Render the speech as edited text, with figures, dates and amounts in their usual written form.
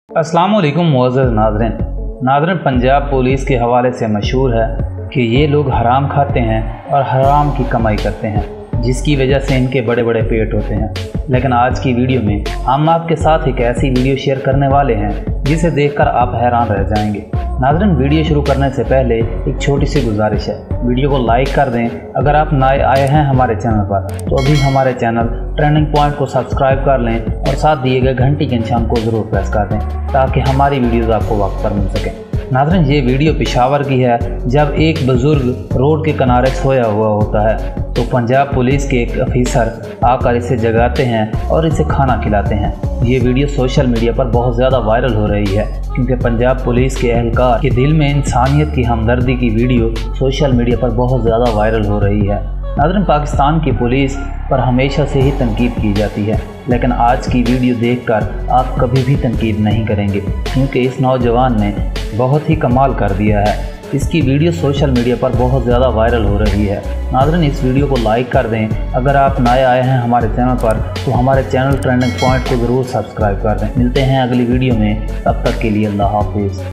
अस्सलाम वालेकुम मुअज़्ज़ज़ नाज़रीन, पंजाब पुलिस के हवाले से मशहूर है कि ये लोग हराम खाते हैं और हराम की कमाई करते हैं, जिसकी वजह से इनके बड़े बड़े पेट होते हैं। लेकिन आज की वीडियो में हम आपके साथ एक ऐसी वीडियो शेयर करने वाले हैं जिसे देखकर आप हैरान रह जाएंगे। नाज़रीन, वीडियो शुरू करने से पहले एक छोटी सी गुजारिश है, वीडियो को लाइक कर दें। अगर आप नए आए हैं हमारे चैनल पर तो अभी हमारे चैनल ट्रेंडिंग पॉइंट को सब्सक्राइब कर लें और साथ दिए गए घंटी के निशान को ज़रूर प्रेस कर दें ताकि हमारी वीडियोज़ आपको वक्त पर मिल सकें। नाज़रीन, ये वीडियो पेशावर की है। जब एक बुज़ुर्ग रोड के किनारे सोया हुआ होता है तो पंजाब पुलिस के एक अफीसर आकर इसे जगाते हैं और इसे खाना खिलाते हैं। ये वीडियो सोशल मीडिया पर बहुत ज़्यादा वायरल हो रही है क्योंकि पंजाब पुलिस के एहलकार के दिल में इंसानियत की हमदर्दी की वीडियो सोशल मीडिया पर बहुत ज़्यादा वायरल हो रही है। नाज़रीन, पाकिस्तान की पुलिस पर हमेशा से ही तनकीद की जाती है, लेकिन आज की वीडियो देखकर आप कभी भी तनकीद नहीं करेंगे क्योंकि इस नौजवान ने बहुत ही कमाल कर दिया है। इसकी वीडियो सोशल मीडिया पर बहुत ज़्यादा वायरल हो रही है। नाज़रीन, इस वीडियो को लाइक कर दें। अगर आप नए आए हैं हमारे चैनल पर तो हमारे चैनल ट्रेंडिंग पॉइंट को ज़रूर सब्सक्राइब कर दें। मिलते हैं अगली वीडियो में, तब तक के लिए अल्लाह हाफिज़।